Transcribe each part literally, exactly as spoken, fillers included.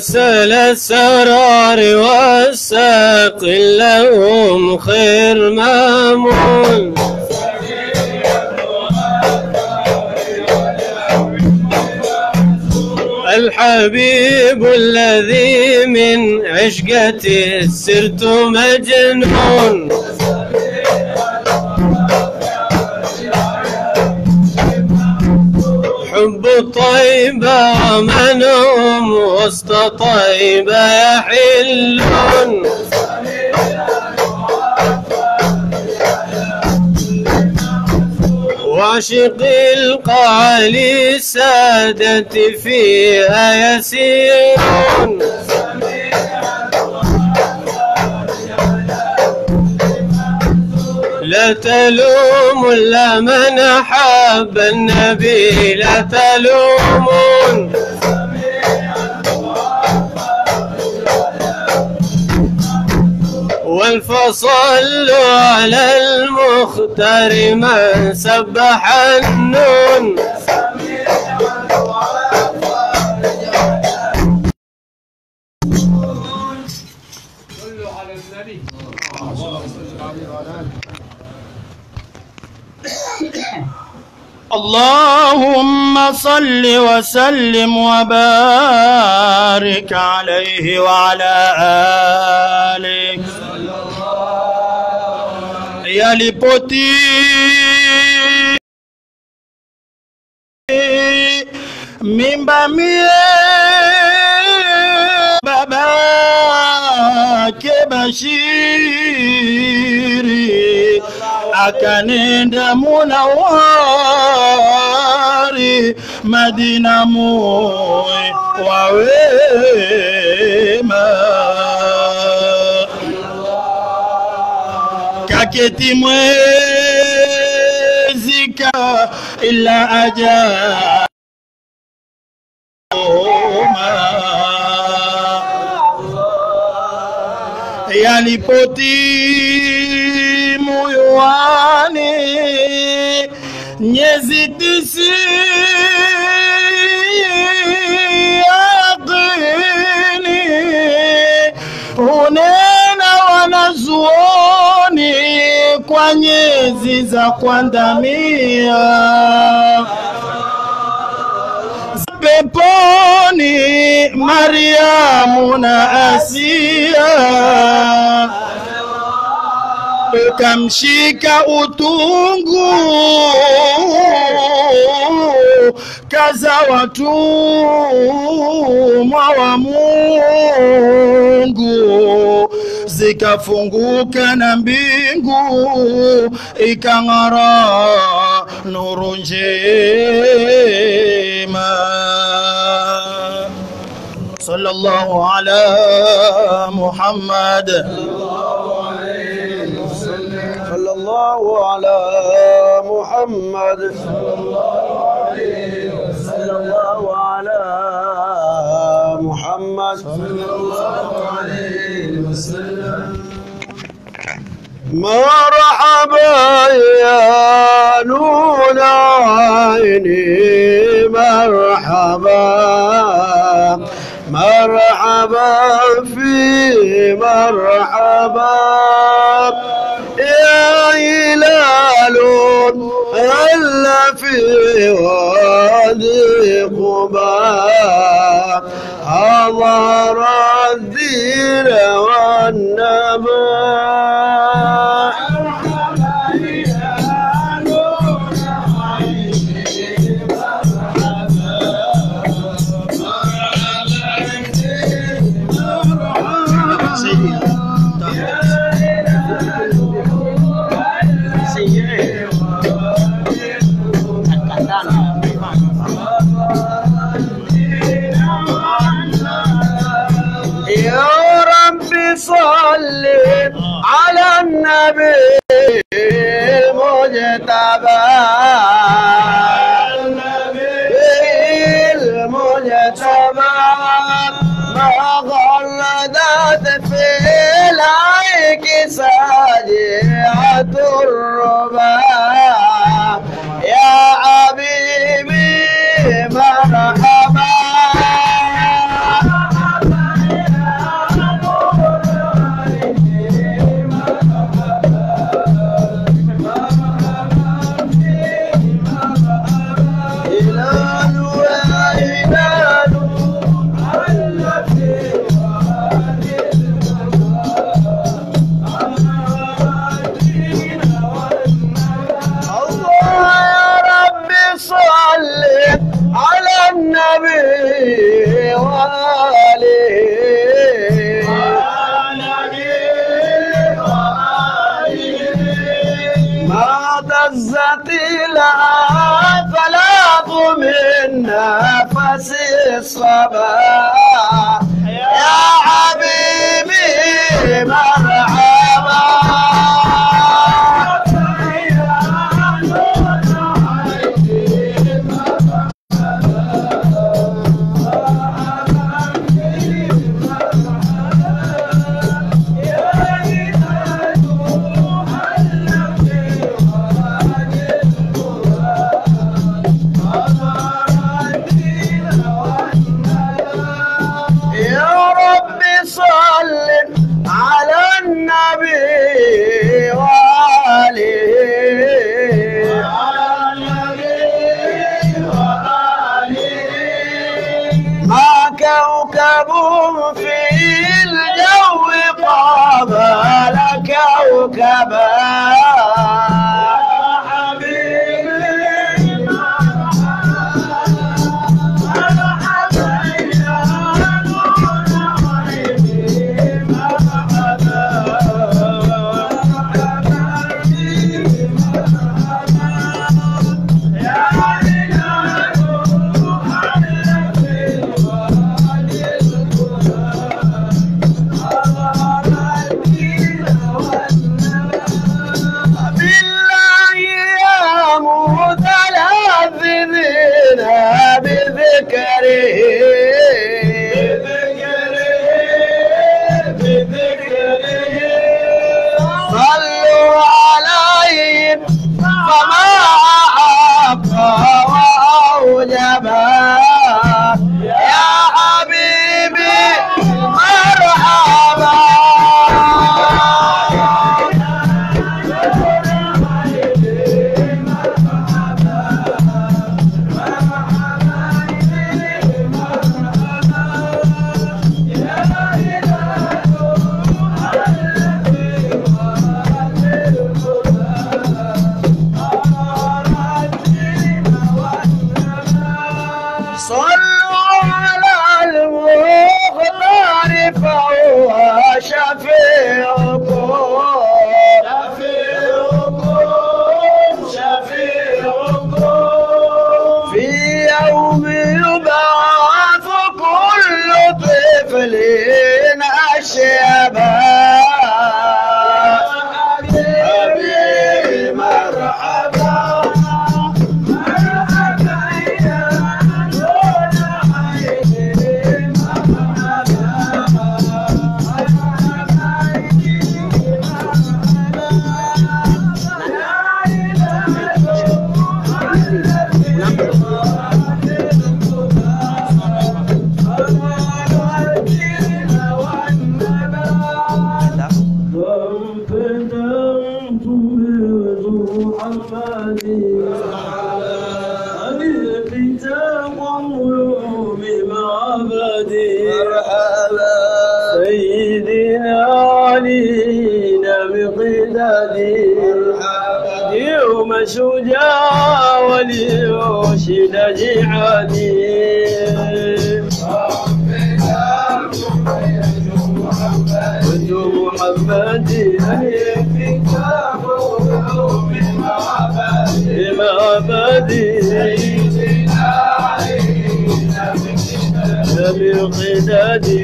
أرسل السرار والساق لهم خير مامون الحبيب الذي من عشقته صرت مجنون حب الطيبة ومنهم وسط طيبة يحلون وعشق القالي سادتي فيها يسيرون لا تلوموا إلا من أحب النبي لا تلومون والفصلوا على المختار من سبح النون اللهم صل وسلم وبارك عليه وعلى آله yalipoti mimba mie baba ke Bashiri akanenda Munawari Madina moyo wawema kaketi mwezika ila aja yalipoti moyoni nyezi tisi yaqini unena wanazuoni kwa nyezi za kuandamia peponi Mariamu na Asia ukamshika utungu kaza watumwa wa Mungu zikafunguka na mbingu ikang'ara nuru njema sallallahu ala Muhammad sallallahu ala Muhammad sallallahu ala Muhammad sallallahu alayhi wasallam مرحبا يا نور عيني مرحبا مرحبا في مرحبا يا هلال هلا في وادي قباء حضر الدين والنبات صل على النبي المجتبى النبي المجتبى ما غردت في العيك ساجعة الربا يا حبيبي مرحبا الصباح يا حبيبي مرحبا كوكب في الجو قابل كوكبا يا حبيبي مرحبا يا نور عيني مرحبا صلوا عليه فما أعطى وأوجبا يا حبيبي مرحبا صلوا على المختار فهو شفيعكم شفيعكم شفيعكم في يوم يبعث كل طفل أشيبا حبيبي مرحبا سيدنا علينا بقدادي يوم شجاع وليرشد جهادي كنت محمدي بمعبدي بقدادي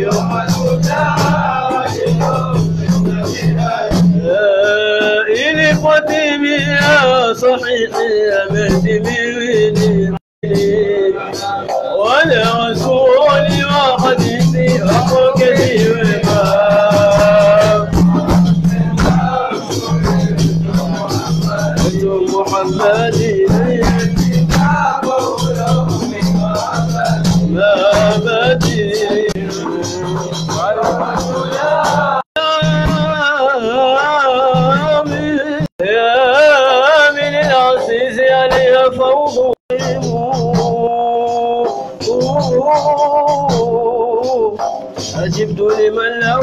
إلي قديمي يا صحيحي يا مهدي ولا رسولي وحديثي وحكتي وإمام كنت محمدي ما بدي يا من العزيز عليها فوض أجبت لمن له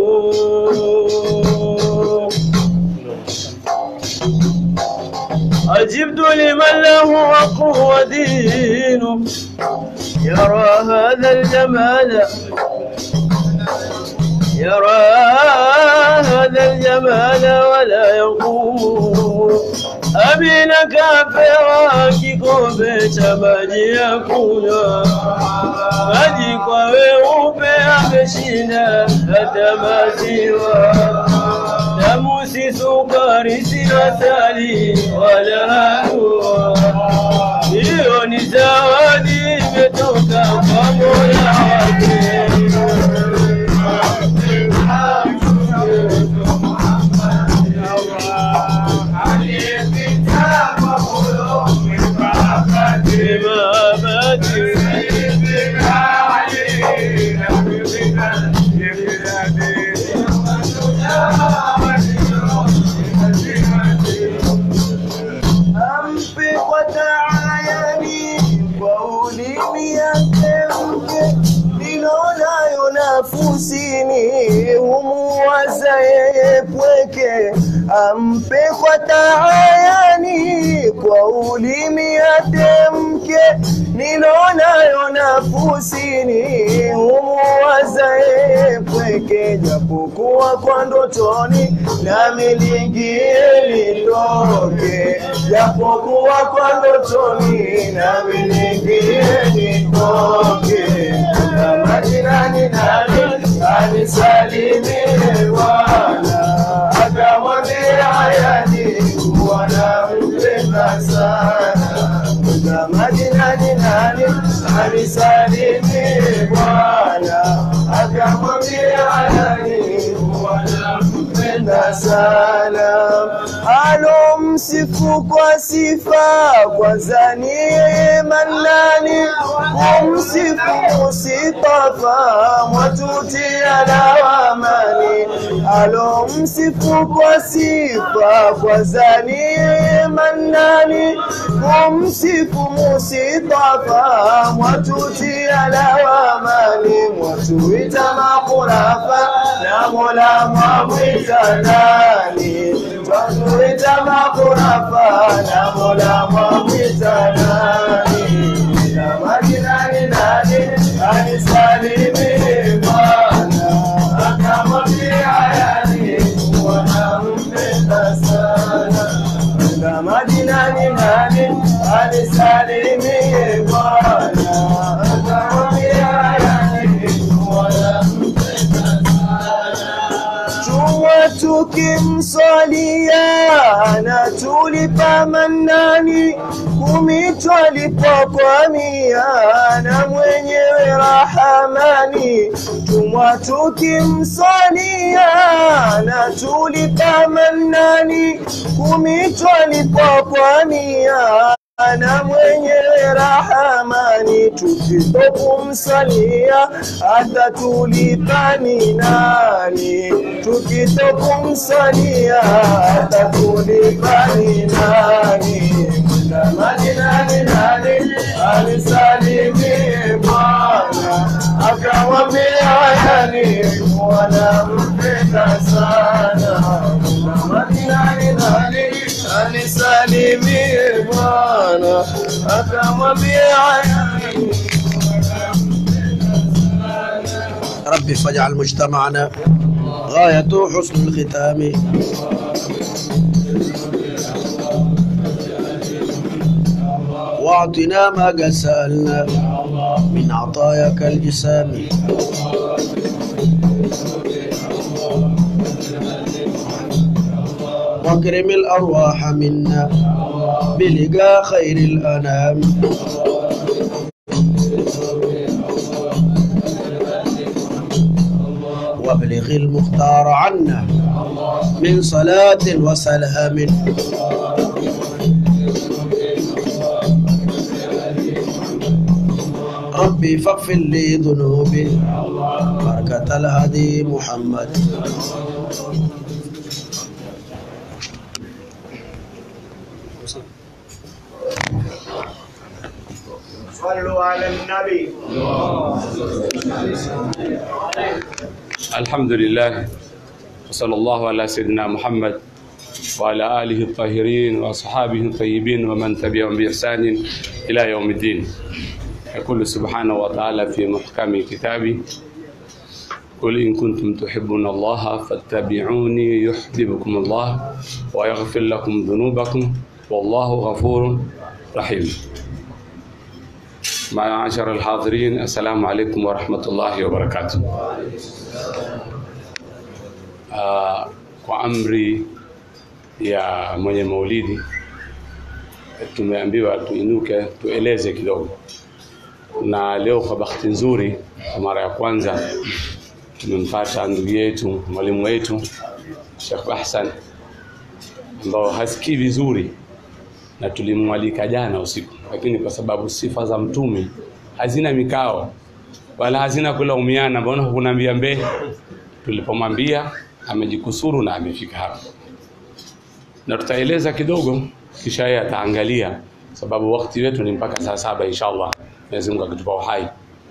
أجبت لمن له وقوة دينه يرى هذا الجمال يرى هذا الجمال ولا يقوم أبينك فراكك بشماجي يكون ماجي قوي بأبشنا أتماسيوا نموسي سكاري سيرتالي ولا هو إيوني زوادي بتوكا فمولا Fusini umuwaza yeye pweke ampe kwa taayani kwa ulimi atemke nilionayo nafusini umuwaza yeye pweke japokuwa kwa ndotoni na milingie litoke japokuwa kwa ndotoni na milingie litoke na majirani nani anisalimie Bwana akamwambia hayani wanampenda sana na majirani nani anisalimie Bwana akamwambia hayani wanampenda sana alomsifu kwa sifa kwa zanie manani umsifu musitafa mwatutia lawamani alomsifu kwa sifa kwa zanie manani umsifu musitafa mwatutia lawamani mwatuita makurafa na mola mwamwita nani mwatuita makurafa na mola mwamwita nani na majirani nani anisalimie Bwana akamwambia hayani wanampenda sana na majirani nani anisalimie Bwana akamwambia hayani wanampenda sana tuwa tukimsalia na tulipa manani kumitwa lipokwamia na mwenyewe rahamani tumwa tukimsalia na tulipa manani kumitwa lipokwamia na mwenyewe rahamani tukitokumsalia hata tulipani nani tukitokumsalia hata tulipani nani na majirani nani anisalimie Bwana akamwambia hayani wanampenda sana na majirani nani anisalimie Bwana akamwambia hayani ربي فاجعل مجتمعنا غاية حسن الختام واعطنا ما قد سألنا من عطاياك الجسام واكرم الأرواح منا بلقاء خير الأنام وابلغ المختار عنا من صلاة وسلام ربي فاغفر لي ذنوبي بركة الهدي محمد صلوا على النبي الحمد لله وصلى الله على سيدنا محمد وعلى آله الطاهرين وأصحابه الطيبين ومن تبعهم بإحسان إلى يوم الدين. يقول سبحانه وتعالى في محكم كتابه قل إن كنتم تحبون الله فاتبعوني يحببكم الله ويغفر لكم ذنوبكم والله غفور رحيم. معاشر الحاضرين، السلام عليكم ورحمة الله وبركاته. Uh, kwa amri ya mwenye maulidi tumeambiwa tuinuke tueleze kidogo, na leo kwa bahati nzuri kwa mara ya kwanza tumempata ndugu yetu mwalimu wetu Sheikh Hassan ambao hasikii vizuri, na tulimwalika jana usiku, lakini kwa sababu sifa za mtume hazina mikao wala hazina kulaumiana, mbona hukunaambia mbe, tulipomwambia amejikusuru na amefika hapa, na tutaeleza kidogo kisha yeye ataangalia, sababu wakati wetu ni mpaka saa saba inshallah. Mwenyezi Mungu akitupa uhai.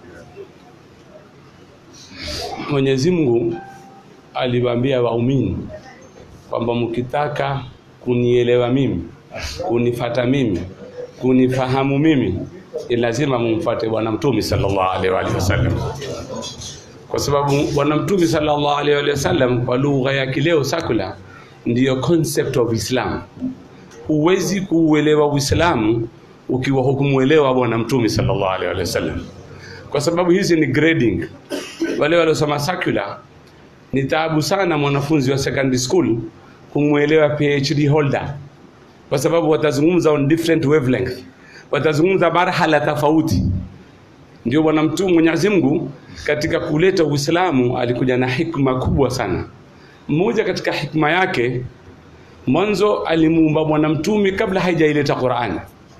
Mwenyezi Mungu aliwaambia waumini kwamba mkitaka kunielewa mimi, kunifata mimi, kunifahamu mimi, ni lazima mumfuate bwana mtume sallallahu alaihi wasallam. Kwa sababu bwana mtume sallallahu alaihi wasallam kwa lugha ya kileo sakula ndiyo concept of Islam. Huwezi kuuelewa Uislamu ukiwa hukumuelewa bwana mtume sallallahu alaihi wasallam, kwa sababu hizi ni grading. Wale waliosoma secular ni taabu sana mwanafunzi wa secondary school kumuelewa PhD holder, kwa sababu watazungumza on different wavelength, watazungumza marhala tofauti. Ndio bwana mtume Mwenyezi Mungu katika kuleta Uislamu alikuja na hikma kubwa sana. Mmoja katika hikma yake, mwanzo alimuumba bwana mtume kabla haijaileta Qur'an,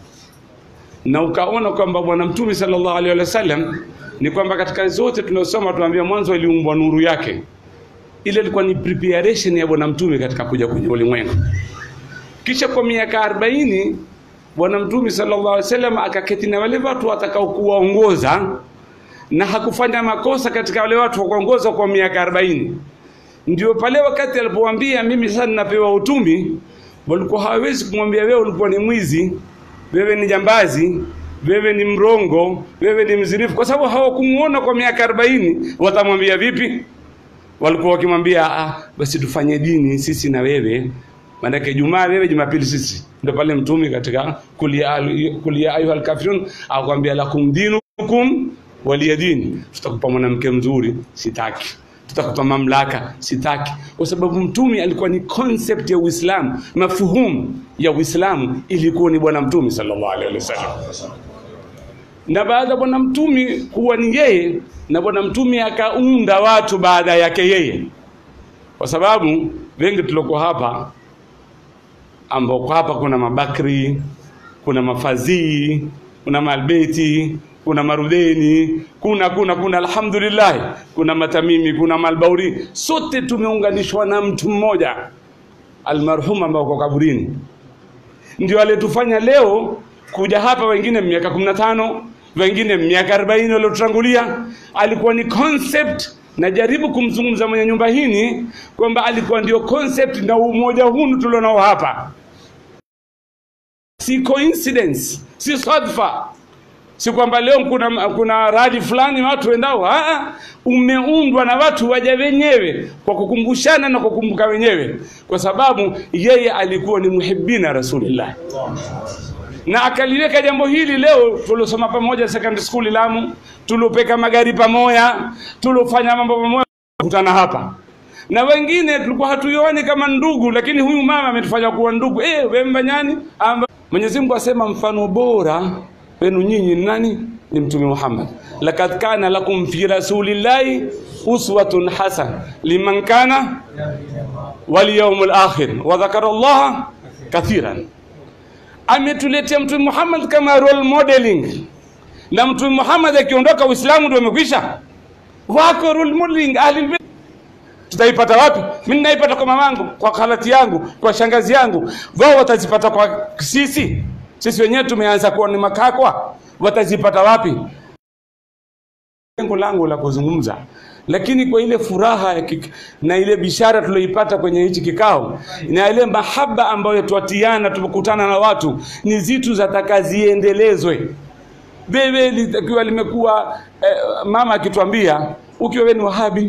na ukaona kwamba bwana mtume sallallahu alaihi wasallam ni kwamba katika zote tunasoma tuambia mwanzo aliumbwa nuru yake. Ile ilikuwa ni preparation ya bwana mtume katika kuja kwenye ulimwengu. Kisha kwa miaka arobaini bwana mtume sallallahu alaihi wasallam akaketi na wale watu watakao kuwaongoza, na hakufanya makosa katika wale watu kuongoza kwa miaka arobaini. Ndio pale wakati alipowaambia mimi sasa ninapewa utume, walikuwa hawezi kumwambia wewe ulikuwa ni mwizi, wewe ni jambazi, wewe ni mrongo, wewe ni mzinifu, kwa sababu hawakumuona kwa miaka arobaini. Watamwambia vipi? Walikuwa wakimwambia ah, basi tufanye dini sisi na wewe, maana yake Jumaa wewe, Jumapili sisi. Ndio pale mtume katika kulia kulia ayuhal kafirun akwambia lakum dinukum waliyadini, tutakupa mwanamke mzuri sitaki, tutakupa mamlaka sitaki, kwa sababu mtume alikuwa ni concept ya Uislamu, mafuhumu ya Uislamu ilikuwa ni bwana mtume sallallahu alaihi wasallam. Na baada bwana mtume kuwa ni yeye, na bwana mtume akaunda watu baada yake yeye, kwa sababu wengi tuloko hapa ambao kwa hapa kuna mabakri, kuna mafazii, kuna malbeti, kuna marudeni, kuna kuna kuna alhamdulillah, kuna matamimi, kuna malbauri, sote tumeunganishwa na mtu mmoja almarhum ambao kwa kaburini. Ndio aletufanya leo kuja hapa, wengine miaka kumi na tano, wengine miaka arobaini waliotangulia. Alikuwa ni concept, na jaribu kumzungumza mwenye nyumba hii kwamba alikuwa ndio concept na umoja huu tulionao hapa. Si coincidence, si sadfa. Si kwamba leo kuna kuna radi fulani watu wendao, ah, umeundwa na watu waja wenyewe kwa kukumbushana na kukumbuka wenyewe, kwa sababu yeye alikuwa ni muhibbina Rasulullah. Na akaliweka jambo hili leo tuliosoma pamoja secondary school Lamu, tulopeka magari pamoja, tulofanya mambo pamoja, kukutana hapa. Na wengine tulikuwa hatuioni kama ndugu, lakini huyu mama ametufanya kuwa ndugu. Eh, wewe mbanyani? Mwenyezi Mungu asema mfano bora wenu nyinyi nani? Ni Mtume Muhammad. Lakad kana lakum fi rasulillahi uswatun hasana liman kana wal yawmul akhir wa dhakara Allah kathiran. Ametuletea Mtume Muhammad kama role modeling, na Mtume Muhammad akiondoka Uislamu ndio umekwisha. Wako role modeling ahli. Tutaipata wapi? Mimi naipata kwa mamangu, kwa khalati yangu, kwa shangazi yangu. Wao watazipata kwa sisi. Sisi wenyewe tumeanza kuwa ni makakwa, watazipata wapi? Lengo langu la kuzungumza, lakini kwa ile furaha ya kik... na ile bishara tulioipata kwenye hichi kikao, na ile mahaba ambayo tuatiana tumekutana na watu, ni zitu zatakaziendelezwe. Bebe litakiwa limekuwa eh, mama akituambia ukiwa wewe ni Wahabi,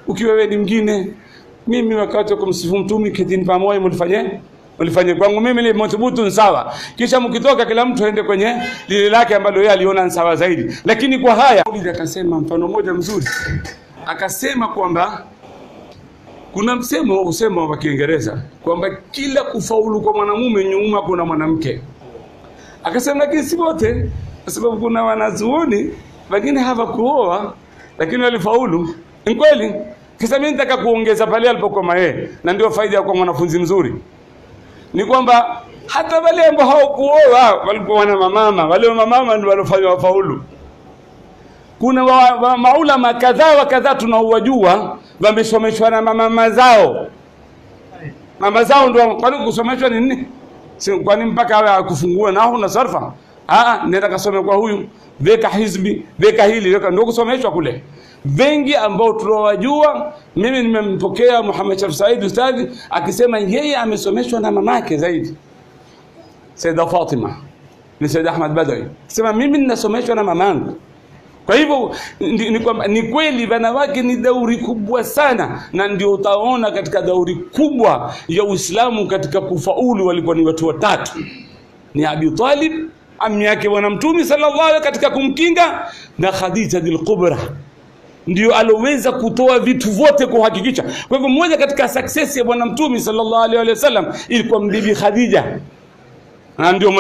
ukiwa wewe ni mwingine. Mimi wakati wa kumsifu mtume kitini pamoja mlifanye mlifanye kwangu mimi ni mthubutu sawa, kisha mkitoka kila mtu aende kwenye lile lake ambalo yeye aliona sawa zaidi. Lakini kwa haya akasema mfano mmoja mzuri, akasema kwamba kuna msemo usemo wa Kiingereza kwamba kila kufaulu kwa mwanamume nyuma kuna mwanamke. Akasema lakini si wote, kwa sababu kuna wanazuoni wengine hawakuoa lakini walifaulu. Ni kweli. Kisa mimi nataka kuongeza pale alipokuwa yeye, na ndio faida kwa mwanafunzi mzuri. Ni kwamba hata wale ambao hawakuoa walikuwa na mama, wale mama ndio walofanya wafaulu. Kuna wa, wa, maulama kadhaa wa kadhaa tunaowajua wamesomeshwa na mama zao. Mama zao ndio kwani kusomeshwa ni nini? Si kwani mpaka awe akufungua nao na sarfa. Ah, nenda kasome kwa huyu, weka hizbi, weka hili, weka ndio kusomeshwa kule. Wengi ambao tunawajua, mimi nimempokea Muhammad Sharif Said ustadi akisema yeye amesomeshwa na mamake zaidi. Saida Fatima, ni Said Ahmad Badawi. Sema mimi ninasomeshwa na mamangu. Kwa hivyo ni, ni, ni kweli wanawake ni dauri kubwa sana, na ndio utaona katika dauri kubwa ya Uislamu katika kufaulu walikuwa ni watu watatu. Ni Abi Talib, ammi yake bwana Mtume sallallahu alaihi katika kumkinga, na Khadija al-Kubra ndio aloweza kutoa vitu vote kuhakikisha. Kwa hivyo mmoja katika success ya bwana Mtume sallallahu alaihi wasallam ilikuwa Bibi Khadija. Na ndio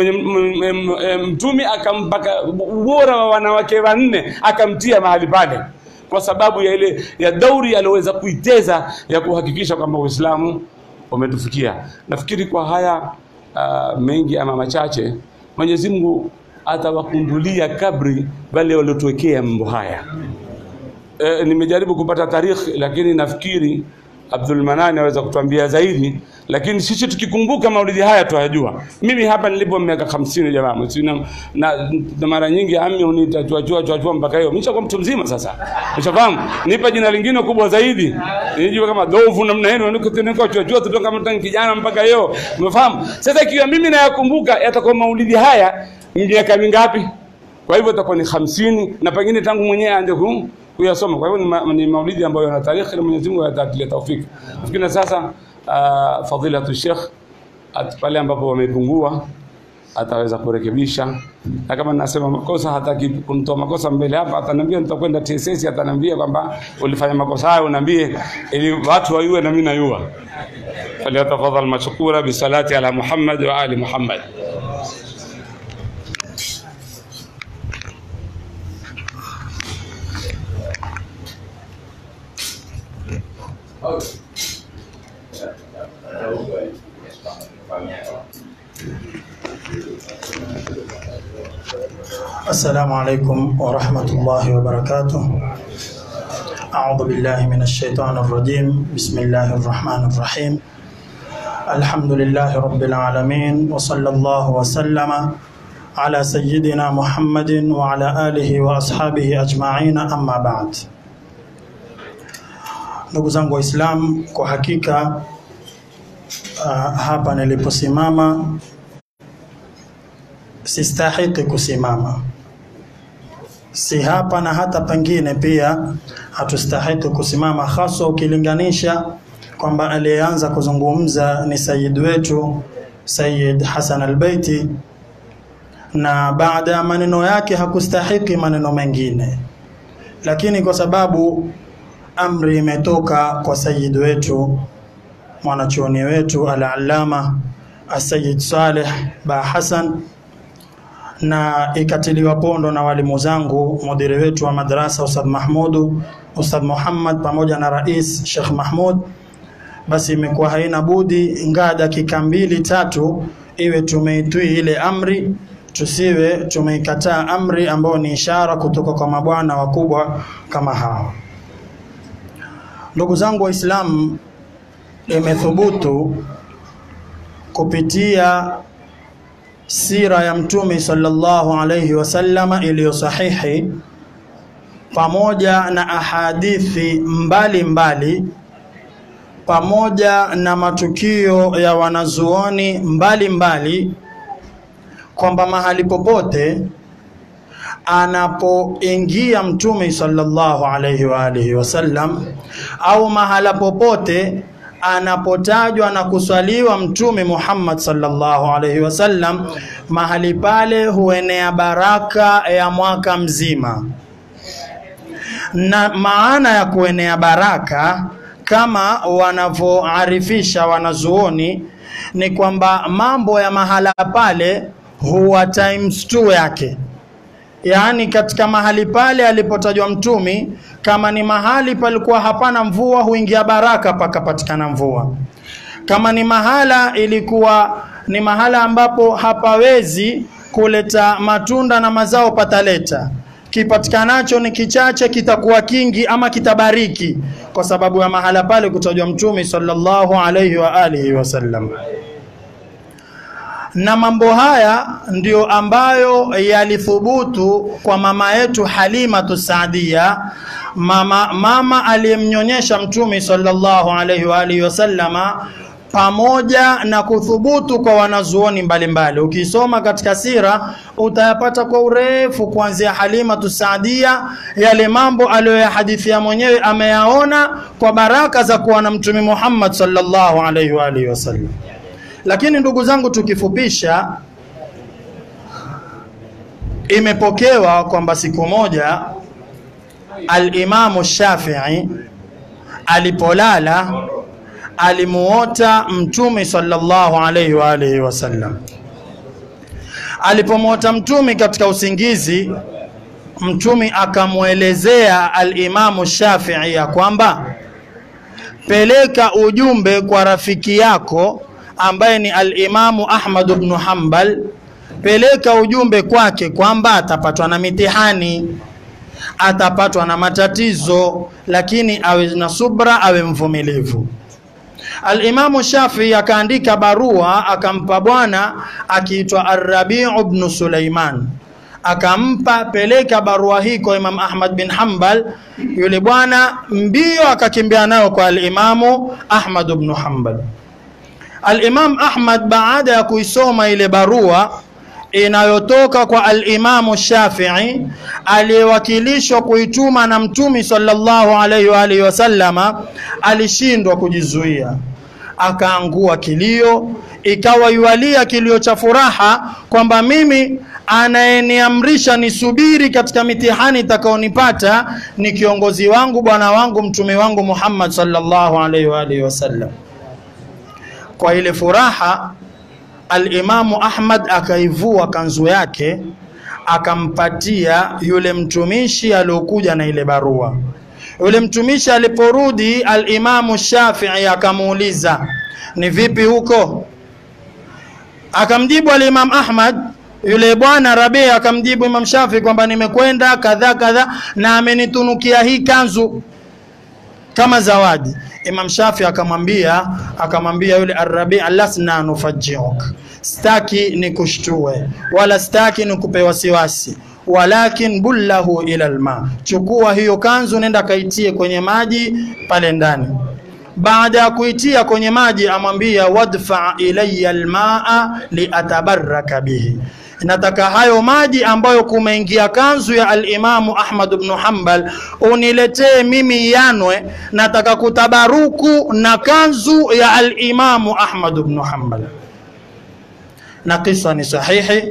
Mtume akampaka ubora wa wanawake wanne akamtia mahali pale kwa sababu ya ile ya dauri aloweza kuiteza ya kuhakikisha kwamba Uislamu umetufikia. Nafikiri kwa haya uh, mengi ama machache Mwenyezi Mungu atawakundulia kabri wale waliotuwekea mambo haya. E, nimejaribu kupata tarikhi lakini nafikiri Abdul Manani aweza kutuambia zaidi, lakini sisi tukikumbuka maulidi haya tuyajua. Mimi hapa nilipo miaka hamsini jamaa, sina na, na mara nyingi ami uniita chua chua chua chua mpaka hiyo. Mimi kama mtu mzima sasa. Ushafahamu? Nipa jina lingine kubwa zaidi. Nijue kama dovu namna hiyo niko niko chua chua tutoka kama kijana mpaka hiyo. Umefahamu? Sasa ikiwa mimi nayakumbuka yatakuwa maulidi haya miaka mingapi? Kwa hivyo itakuwa ni hamsini na pengine tangu mwenyewe aende ku kuyasoma. Kwa hivyo ni, ma, ni maulidi ambayo yana tarehe na Mwenyezi Mungu atatulia taufiki. Nafikiri sasa uh, fadhilatu Sheikh pale ambapo wamepungua ataweza kurekebisha, na kama ninasema makosa hataki kunitoa makosa mbele hapa, ataniambia nitakwenda T S S, ataniambia kwamba ulifanya makosa hayo unaambie ili watu wajue na mimi najua. Falyatafadhal mashkura bi salati ala Muhammad wa ali Muhammad. السلام عليكم ورحمة الله وبركاته. أعوذ بالله من الشيطان الرجيم. بسم الله الرحمن الرحيم. الحمد لله رب العالمين، وصلى الله وسلم على سيدنا محمد وعلى آله وأصحابه أجمعين. أما بعد. Ndugu zangu Waislamu, kwa hakika uh, hapa niliposimama sistahiki kusimama. Si hapa na hata pengine pia hatustahiki kusimama, hasa ukilinganisha kwamba aliyeanza kuzungumza ni Sayyid wetu Sayyid Hassan al-Baiti, na baada ya maneno yake hakustahiki maneno mengine, lakini kwa sababu amri imetoka kwa Sayyid wetu mwanachuoni wetu al-Allama Sayyid Saleh Ba Hassan, na ikatiliwa pondo na walimu zangu, mudiri wetu wa madrasa Ustadh Mahmudu, Ustadh Muhammad pamoja na Rais Sheikh Mahmud, basi imekuwa haina budi ngaa dakika mbili tatu iwe tumeitui ile amri, tusiwe tumeikataa amri ambayo ni ishara kutoka kwa mabwana wakubwa kama hao. Ndugu zangu Waislamu, imethubutu kupitia sira ya Mtume sallallahu alayhi wasallam iliyo sahihi pamoja na ahadithi mbali mbali pamoja na matukio ya wanazuoni mbali mbali kwamba mahali popote anapoingia mtume sallallahu alayhi wa alihi wasallam, au mahala popote anapotajwa na kuswaliwa mtume Muhammad sallallahu alayhi wasallam, mahali pale huenea baraka ya mwaka mzima. Na maana ya kuenea baraka kama wanavyoarifisha wanazuoni ni kwamba mambo ya mahala pale huwa times two yake. Yaani katika mahali pale alipotajwa mtumi, kama ni mahali palikuwa hapana mvua huingia baraka pakapatikana mvua. Kama ni mahala ilikuwa ni mahala ambapo hapawezi kuleta matunda na mazao pataleta, kipatikanacho ni kichache kitakuwa kingi ama kitabariki, kwa sababu ya mahala pale kutajwa mtume sallallahu alayhi wa alihi wasallam. Na mambo haya ndio ambayo yalithubutu kwa mama yetu Halima Saadia, mama mama aliyemnyonyesha mtume sallallahu alayhi wa alihi wasallama, pamoja na kuthubutu kwa wanazuoni mbalimbali. Ukisoma katika sira utayapata kwa urefu kuanzia Halima Saadia yale mambo aliyoyahadithia mwenyewe ameyaona kwa baraka za kuwa na mtume Muhammad sallallahu alayhi wa alihi wasallam. Lakini ndugu zangu, tukifupisha, imepokewa kwamba siku moja al-Imamu Shafi'i alipolala alimuota mtume sallallahu alayhi wa alihi wasallam. Alipomuota mtume katika usingizi, mtume akamuelezea al-Imamu Shafi'i ya kwamba peleka ujumbe kwa rafiki yako ambaye ni al-Imamu Ahmad ibn Hanbal, peleka ujumbe kwake kwamba atapatwa na mitihani, atapatwa na matatizo, lakini awe na subra, awe mvumilivu. Al-Imamu Shafi'i akaandika barua akampa bwana akiitwa Ar-Rabi' ibn Sulaiman, akampa, peleka barua hii kwa Imam Ahmad bin Hanbal. Yule bwana mbio akakimbia nayo kwa al-Imamu Ahmad ibn Hanbal. Al-Imam Ahmad baada ya kuisoma ile barua inayotoka kwa al-Imamu Shafi'i aliyewakilishwa kuituma na mtume sallallahu alayhi wa alihi wasallama, alishindwa kujizuia, akaangua kilio, ikawa yualia kilio cha furaha kwamba mimi anayeniamrisha nisubiri katika mitihani itakaonipata ni kiongozi wangu, bwana wangu, mtume wangu Muhammad sallallahu alayhi wa alihi wasallam. Kwa ile furaha al-Imamu Ahmad akaivua kanzu yake akampatia yule mtumishi aliyokuja na ile barua. Yule mtumishi aliporudi, al-Imamu Shafi'i akamuuliza, ni vipi huko? Akamjibu al-Imam Ahmad, yule bwana Rabi' akamjibu Imam Shafi'i kwamba nimekwenda kadha kadha na amenitunukia hii kanzu kama zawadi. Imam Shafi'i akamwambia akamwambia yule Ar-Rabi', lasna nufajiuk, staki nikushtue wala staki nikupe wasiwasi, walakin bullahu ila alma, chukua hiyo kanzu nenda kaitie kwenye maji pale ndani. Baada ya kuitia kwenye maji amwambia, wadfa ilayya almaa liatabaraka bihi, nataka hayo maji ambayo kumeingia kanzu ya al-Imamu Ahmad ibn Hanbal uniletee mimi yanwe, nataka kutabaruku na kanzu ya al-Imamu Ahmad ibn Hanbal. Na kisa ni sahihi,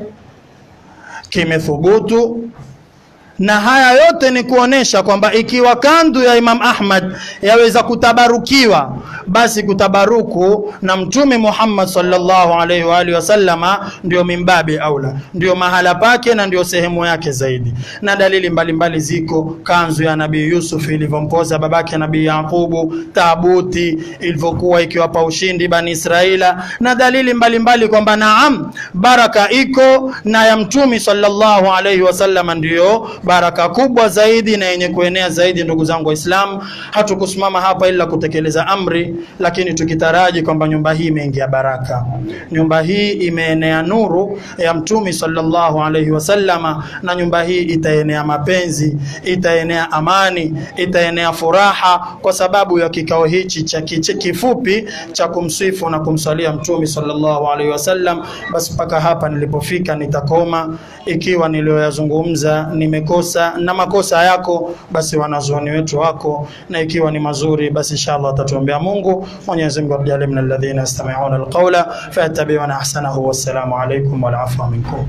kimethubutu, na haya yote ni kuonesha kwamba ikiwa kanzu ya Imam Ahmad yaweza kutabarukiwa, basi kutabaruku na mtume Muhammad sallallahu alaihi wa alihi wasallama ndio mimbabi aula, ndio mahala pake na ndio sehemu yake zaidi. Na dalili mbalimbali ziko, kanzu ya Nabii Yusuf ilivyompoza babake Nabii Yaqubu, tabuti ilivyokuwa ikiwapa ushindi Bani Israila, na dalili mbalimbali kwamba naam, baraka iko na ya mtume sallallahu alaihi wasallama ndio baraka kubwa zaidi na yenye kuenea zaidi. Ndugu zangu Waislamu, hatukusimama hapa ila kutekeleza amri, lakini tukitaraji kwamba nyumba hii imeingia baraka, nyumba hii imeenea nuru ya Mtume sallallahu alaihi wasallama, na nyumba hii itaenea mapenzi, itaenea amani, itaenea furaha, kwa sababu ya kikao hichi cha kifupi cha kumsifu na kumsalia Mtume sallallahu alaihi wasallam. Basi mpaka hapa nilipofika nitakoma. Ikiwa nilioyazungumza nimekosa na makosa yako, basi wanazuoni wetu wako, na ikiwa ni mazuri basi inshallah atatuombea Mungu. Mwenyezi Mungu atujalie min alladhina yastami'una alqawla fayattabi'una ahsanahu. Wassalamu alaykum wal afwa minkum.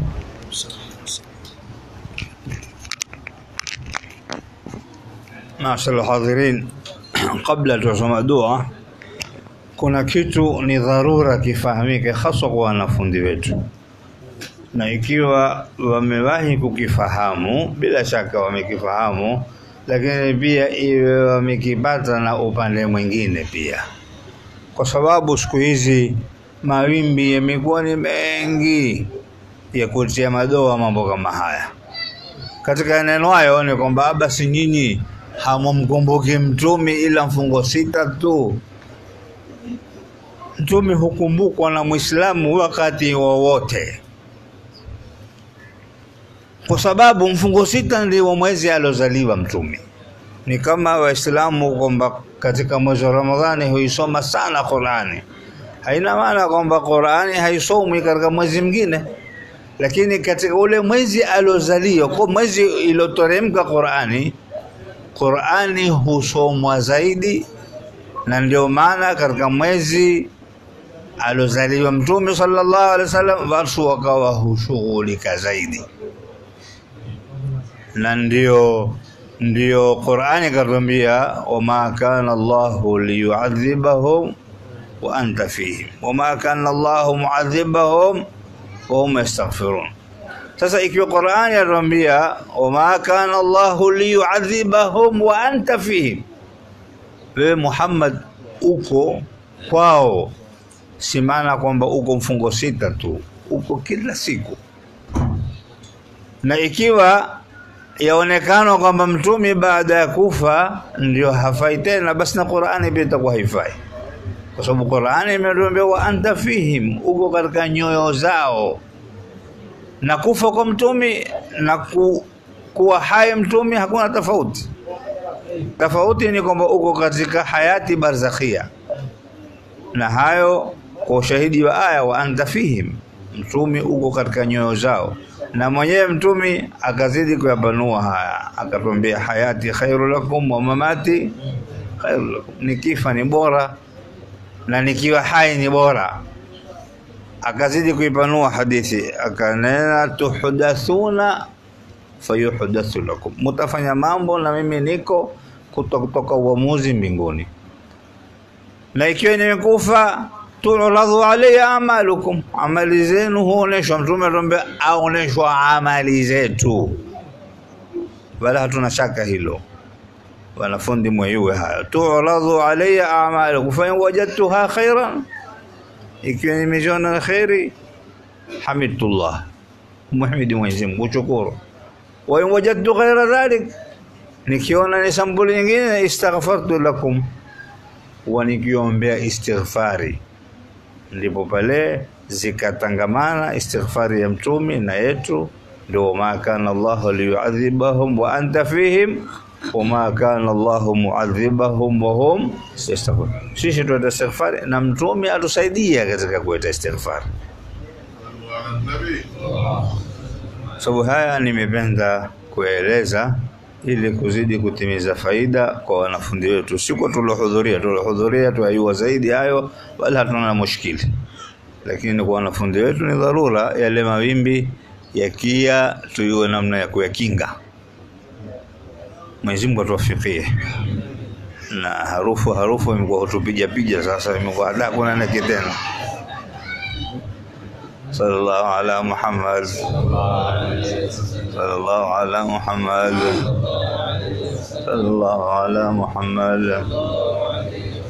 Maashaallah hadirin, kabla tusome dua, kuna kitu ni dharura kifahamike hasa kwa wanafunzi wetu, na ikiwa wamewahi kukifahamu bila shaka wamekifahamu, lakini pia iwe wamekipata na upande mwingine pia, kwa sababu siku hizi mawimbi yamekuwa ni mengi ya kutia madoa mambo kama haya. Katika neno hayo ni kwamba basi nyinyi hamumkumbuki Mtume ila mfungo sita tu. Mtume hukumbukwa na Muislamu wakati wowote, kwa sababu mfungo sita ndio mwezi alozaliwa Mtume. Ni kama Waislamu kwamba katika mwezi wa Ramadhani huisoma sana Qur'ani. Haina maana kwamba Qur'ani haisomwi katika mwezi mwingine, lakini katika ule mwezi alozaliwa, kwa mwezi iloteremka Qur'ani, Qur'ani husomwa zaidi, na ndio maana katika mwezi alozaliwa Mtume sallallahu alaihi wasallam watu wakawa hushughulika zaidi. Na ndio ndio Qur'ani katuambia, wama kana Allahu liyu'adhibahum wa anta fihim wama kana Allahu mu'adhibahum wa hum yastaghfirun. Sasa ikiwa Qur'ani yatuambia wama kana Allahu liyu'adhibahum wa anta fihim, wewe Muhammad uko kwao, si maana kwamba uko mfungo sita tu, uko kila siku. Na ikiwa yaonekana kwamba Mtume baada ya kufa ndio hafai tena, basi na Qur'ani pia itakuwa haifai, kwa sababu Qur'ani imetuambia wa anta fihim, uko katika nyoyo zao. Na kufa kwa Mtume na ku, kuwa hai Mtume hakuna tofauti. Tofauti ni kwamba uko katika hayati barzakhia, na hayo kwa ushahidi wa aya wa anta fihim, Mtume uko katika nyoyo zao. Na mwenyewe Mtume akazidi kuyabanua haya, akatuambia hayati khairu lakum wa mamati khairu lakum, nikifa ni bora na nikiwa hai ni bora. Akazidi kuipanua hadithi, akanena tuhdathuna fayuhdathu lakum, mutafanya mambo na mimi niko kutoka uamuzi mbinguni. Na ikiwa nimekufa tu'radhu alayya amalukum, amali zenu huoneshwa. Mtume anatuambia aoneshwa amali zetu, wala hatuna shaka hilo. Wanafundi mweyue haya, tu'radhu alayya amalukum fa in wajadtuha khairan, ikiwa nimejiona khairi hamidullah, muhmidi Mwenyezi Mungu, shukuru. Wa in wajadtu ghaira dhalik, nikiona ni sambuli nyingine istaghfartu lakum, wa nikiombea istighfari. Ndipo pale zikatangamana istighfari ya Mtume na yetu, ndio ma kana Allahu liyu'adhibahum wa anta fihim wama kana Allahu mu'adhibahum wa hum yastaghfirun. Sisi tuta istighfari na Mtume atusaidia katika kuita istighfari. Sababu haya nimependa kueleza ili kuzidi kutimiza faida kwa wanafunzi wetu. Siko tulohudhuria, tulohudhuria tuayua zaidi hayo, wala hatuna mushkili. Lakini kwa wanafunzi wetu ni dharura yale mawimbi yakia tuyue namna ya kuyakinga. Mwenyezi Mungu atuwafikie. Na harufu harufu imekuwa hutupiga piga sasa, imekuwa hada kuna nini tena. Sallallahu ala Muhammad, sallallahu ala Muhammad, sallallahu ala Muhammad.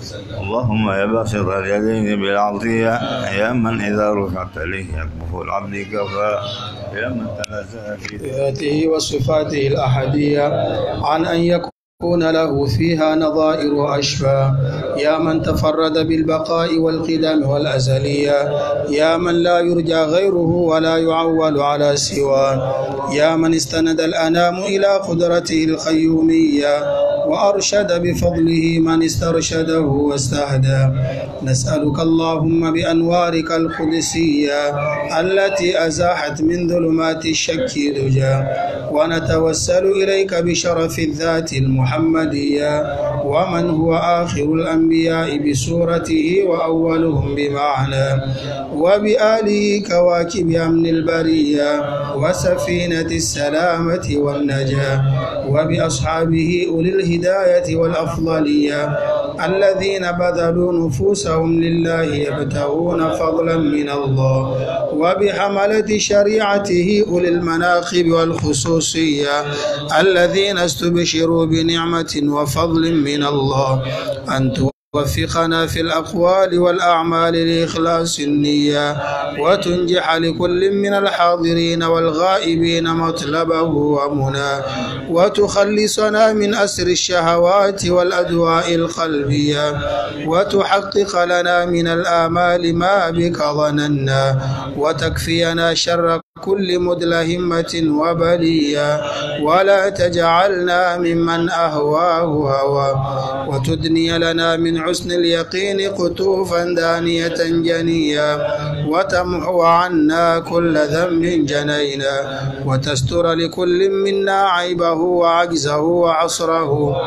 اللهم يا باسط اليدين بالعطية يا من إذا رفعت إليه يكبه العبد كفى يا من تنزه في ذاته وصفاته الأحدية عن أن يكون له فيها نظائر وأشفى يا من تفرد بالبقاء والقدم والأزلية يا من لا يرجى غيره ولا يعول على سواه يا من استند الأنام إلى قدرته القيومية وأرشد بفضله من استرشده واستهدى نسألك اللهم بأنوارك القدسية التي أزاحت من ظلمات الشك دجى ونتوسل إليك بشرف الذات المحمدية ومن هو آخر الأنبياء بسورته وأولهم بمعنى وبآله كواكب أمن البرية وسفينة السلامة والنجاة وبأصحابه أولي الهداية والأفضلية الذين بذلوا نفوسهم لله يبتغون فضلا من الله وبحملة شريعته أولي المناقب والخصوصية الذين استبشروا بنعمة وفضل من الله أن توفقنا في الأقوال والأعمال لإخلاص النية وتنجح لكل من الحاضرين والغائبين مطلبه ومناه وتخلصنا من أسر الشهوات والأدواء القلبية وتحقق لنا من الآمال ما بك ظننا وتكفينا شر كل مدلهمة وبلية ولا تجعلنا ممن أهواه هوى وتدني لنا من حسن اليقين قطوفا دانية جنية وتمحو عنا كل ذنب جنينا وتستر لكل منا عيبه وعجزه وعصره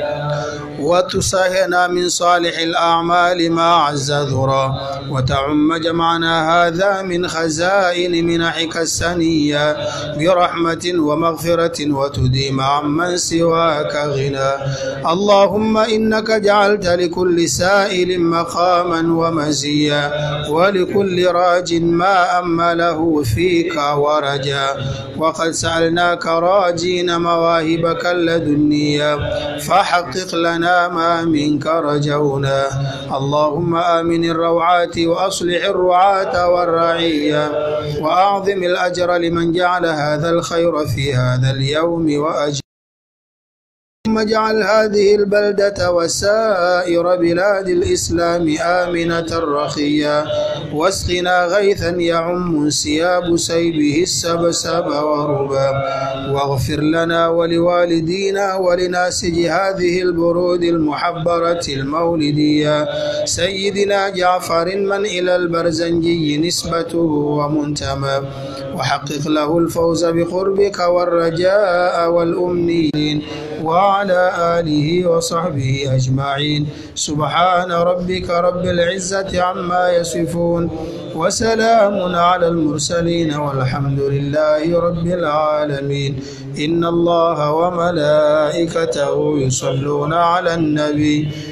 وتسهنا من صالح الأعمال ما عز ذرا وتعم جمعنا هذا من خزائن منحك السنية برحمة ومغفرة وتديم عمن سواك غنى اللهم إنك جعلت لكل سائل مقاما ومزيا ولكل راج ما أمله فيك ورجا وقد سألناك راجين مواهبك اللدنية فحقق لنا ما منك رجونا اللهم آمن الروعات وأصلح الرعاة والرعية وأعظم الأجر لمن جعل هذا الخير في هذا اليوم وأجر ثم اجعل هذه البلدة وسائر بلاد الإسلام آمنة رخية واسقنا غيثا يعم سياب سيبه السبسب وربا واغفر لنا ولوالدينا ولناسج هذه البرود المحبرة المولدية سيدنا جعفر من إلى البرزنجي نسبته ومنتمى وحقق له الفوز بقربك والرجاء والأمنين وعلى آله وصحبه أجمعين سبحان ربك رب العزة عما يصفون وسلام على المرسلين والحمد لله رب العالمين إن الله وملائكته يصلون على النبي